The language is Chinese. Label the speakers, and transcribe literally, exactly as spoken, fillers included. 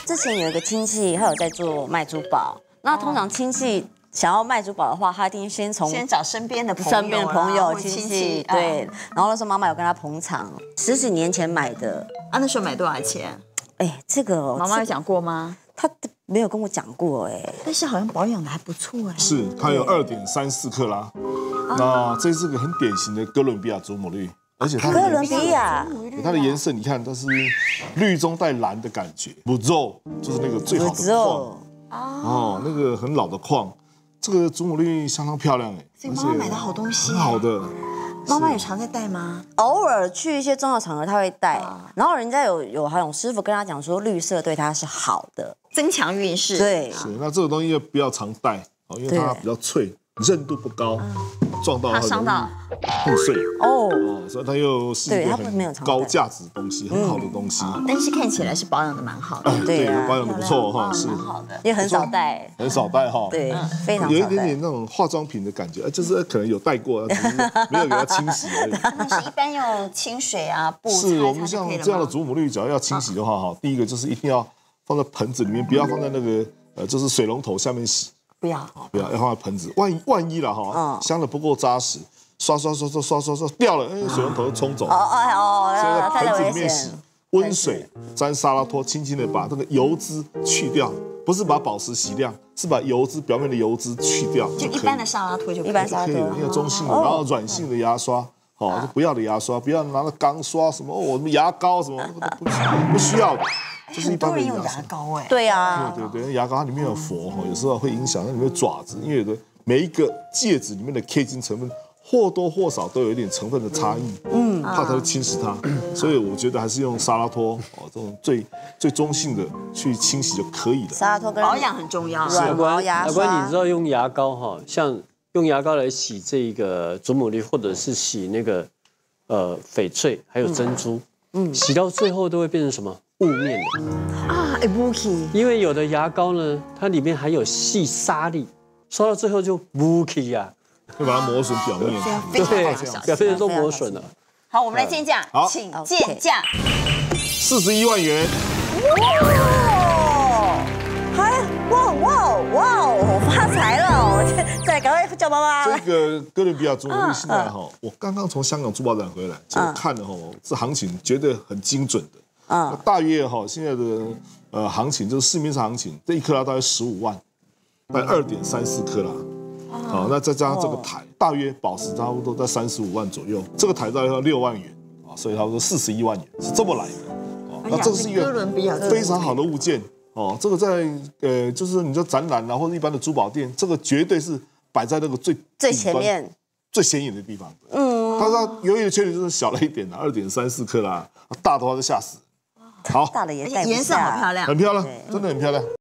Speaker 1: 之前有一个亲戚，他有在做卖珠宝。那通常亲戚想要卖珠宝的话，他一定先从
Speaker 2: 先找身边的朋友、
Speaker 1: 身边的朋友、亲
Speaker 2: 戚
Speaker 1: 戚，对。然后那时候妈妈有跟他捧场，十几年前买的。
Speaker 2: 啊，那时候买多少钱？
Speaker 1: 哎，这个
Speaker 2: 妈妈有讲过吗？
Speaker 1: 他没有跟我讲过哎，
Speaker 2: 但是好像保养的还不错哎。
Speaker 3: 是，它有二点三四克拉。那这是个很典型的哥伦比亚祖母绿。而且它
Speaker 1: 哥伦比亚，
Speaker 3: 它的颜色你看，它是绿中带蓝的感觉。不肉就是那个最好的矿哦，那个很老的矿，这个祖母绿相当漂亮哎。
Speaker 2: 所以妈妈买的好东西，
Speaker 3: 很好的。
Speaker 2: 妈妈也常在戴吗？
Speaker 1: 偶尔去一些重要场合她会戴，然后人家有有好像师傅跟她讲说，绿色对她是好的，
Speaker 2: 增强运势。
Speaker 1: 对，
Speaker 3: 是。那这个东西不要常戴哦，因为它比较脆，韧度不高。撞到它
Speaker 2: 伤到
Speaker 3: 碰碎
Speaker 1: 哦，
Speaker 3: 所以它又是一个很高价值的东西，很好的东西。
Speaker 2: 但是看起来是保养的蛮好的，
Speaker 3: 对，保养的不错哈，是
Speaker 2: 好的，
Speaker 1: 也很少戴，
Speaker 3: 很少戴哈，
Speaker 1: 对，非常
Speaker 3: 有一点点那种化妆品的感觉，就是可能有戴过，只是没有给它清洗而已。
Speaker 2: 那是一般用清水啊布
Speaker 3: 是我们像这样的祖母绿，只要要清洗的话哈，第一个就是一定要放在盆子里面，不要放在那个呃，就是水龙头下面洗。
Speaker 2: 不要，
Speaker 3: 不要，要放在盆子。万一万一了哈，镶的不够扎实，刷刷刷刷刷刷刷掉了，哎，水龙头冲走。
Speaker 1: 哦哦哦，
Speaker 3: 所以在盆子里面
Speaker 1: 危
Speaker 3: 洗，温水沾沙拉托，轻轻的把这个油脂去掉，不是把宝石洗亮，是把油脂表面的油脂去掉。
Speaker 2: 就一般的沙拉托就
Speaker 1: 一般沙拉托，
Speaker 3: 那个中性的，然后软性的牙刷。哦，不要的牙刷，不要拿了钢刷什么，我们牙膏什么，那个都不不需要的，就是一般的
Speaker 2: 用牙膏哎。
Speaker 1: 对呀，
Speaker 3: 对对对，牙膏它里面有氟哈，有时候会影响那里面爪子，因为有的每一个戒指里面的 K 金成分或多或少都有一点成分的差异，嗯，怕它会侵蚀它，所以我觉得还是用沙拉托哦这种最最中性的去清洗就可以了。
Speaker 1: 沙拉托跟
Speaker 2: 保养很重要，
Speaker 1: 软毛牙刷。
Speaker 4: 阿关，你知道用牙膏哈，像用牙膏来洗这个祖母绿，或者是洗那个呃翡翠，还有珍珠，嗯，洗到最后都会变成什么雾面的
Speaker 2: 啊，哎不可以，
Speaker 4: 因为有的牙膏呢，它里面还有细沙粒，刷到最后就不可以呀，
Speaker 3: 会把它磨损表面，
Speaker 4: 对，表面都磨损了。
Speaker 2: 好，我们来见价，请见价，
Speaker 3: 四十一万元。
Speaker 1: 还哇哇哇！我发财了！我再赶快叫妈妈。
Speaker 3: 这个哥伦比亚祖母绿现在哈，我刚刚从香港珠宝展回来，就看了哈，这行情绝对很精准的。嗯，大约哈现在的呃行情就是市面上行情，这一克拉大概十五万，大概二点三四克拉。好，那再加上这个台，大约宝石差不多在三十五万左右，这个台大约要六万元啊，所以差不多四十一万元是这么来的。哦，那这是一个非常好的物件。哦，这个在呃，就是你说展览啊，或者一般的珠宝店，这个绝对是摆在那个最
Speaker 1: 最前面、
Speaker 3: 最显眼的地方。嗯，但是它唯一的缺点就是小了一点的，二点三四克拉，大的话就吓死。好，
Speaker 1: 大的也带不下，
Speaker 2: 颜色好漂亮，
Speaker 3: 很漂亮，真的很漂亮。